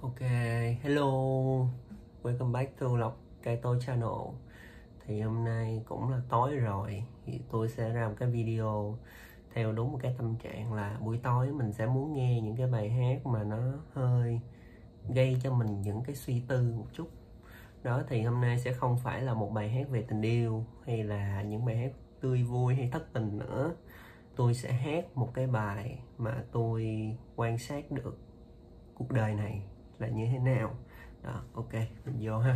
Ok, hello, welcome back to Lộc Cây Tôi Channel. Thì hôm nay cũng là tối rồi, thì tôi sẽ ra một cái video theo đúng một cái tâm trạng là buổi tối mình sẽ muốn nghe những cái bài hát mà nó hơi gây cho mình những cái suy tư một chút. Đó, thì hôm nay sẽ không phải là một bài hát về tình yêu hay là những bài hát tươi vui hay thất tình nữa. Tôi sẽ hát một cái bài mà tôi quan sát được cuộc đời này là như thế nào. Đó, ok, mình vô ha.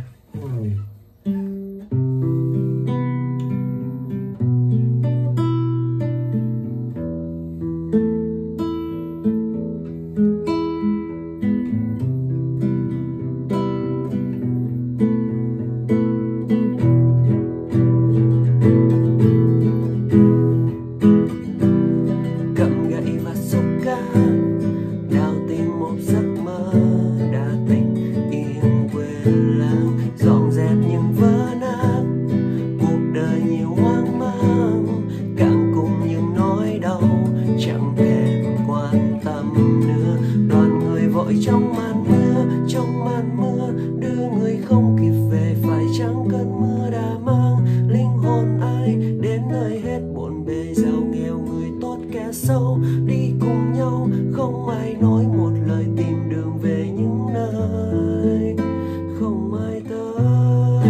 Cầm gậy và xúc cát, đào tìm một giấc mơ đã tỉnh yên quên lãng, dọn dẹp những vỡ nát, cuộc đời nhiều hoang mang, cạn cùng những nỗi đau, chẳng thèm quan tâm nữa. Đoàn người vội trong màn mưa, đưa người không kịp về, phải chăng cơn mưa đã mang linh hồn ai đến nơi hết bộn bề, giàu nghèo, người tốt kẻ xấu đi cùng nhau, không ai nói một lời tìm đường về những nơi không ai tới.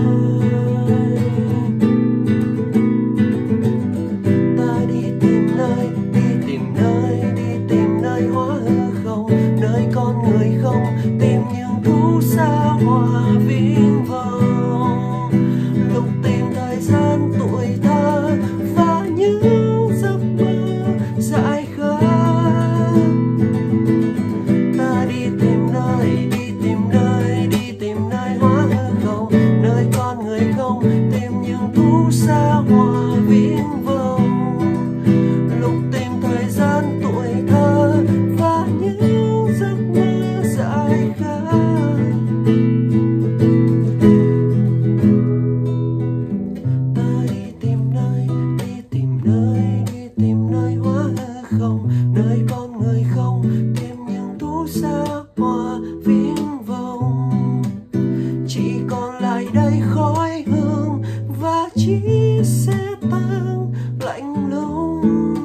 Ta đi tìm nơi hóa hư không, nơi con người không, tìm những thú xa hoa viễn vông. Lúc tìm thời gian tuổi thơ và những giấc mơ dại khờ, ta đi tìm nơi hóa hư không, nơi con người không, tìm những thú xa hoa viễn vông. Lúc tìm thời gian tuổi thơ và những giấc mơ dại khờ, ta đi tìm nơi hóa hư không, nơi con người không, tìm những thú xa hoa viễn vông. Chỉ còn lại đây khói hương và chiếc xe tăng lạnh lùng.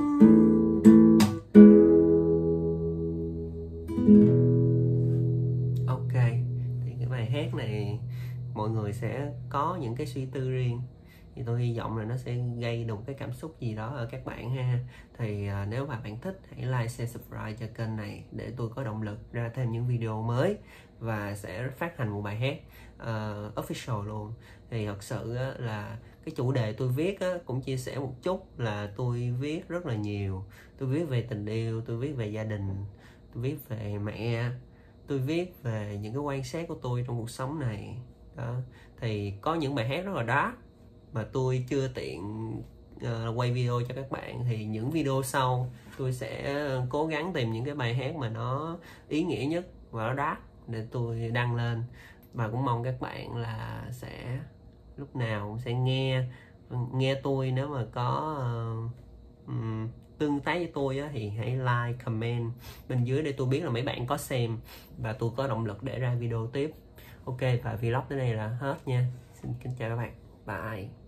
Ok, thì cái bài hát này mọi người sẽ có những cái suy tư riêng, thì tôi hy vọng là nó sẽ gây được cái cảm xúc gì đó ở các bạn ha. Thì nếu mà bạn thích, hãy like, share, subscribe cho kênh này để tôi có động lực ra thêm những video mới và sẽ phát hành một bài hát official luôn. Thì thật sự là cái chủ đề tôi viết cũng chia sẻ một chút là tôi viết rất là nhiều. Tôi viết về tình yêu, tôi viết về gia đình, tôi viết về mẹ, tôi viết về những cái quan sát của tôi trong cuộc sống này. Đó, thì có những bài hát rất là dark mà tôi chưa tiện quay video cho các bạn, thì những video sau tôi sẽ cố gắng tìm những cái bài hát mà nó ý nghĩa nhất và nó dark để tôi đăng lên, và cũng mong các bạn là sẽ lúc nào cũng sẽ nghe tôi. Nếu mà có tương tác với tôi thì hãy like, comment bên dưới để tôi biết là mấy bạn có xem và tôi có động lực để ra video tiếp. Ok, và vlog tới đây là hết nha. Xin kính chào các bạn, bye.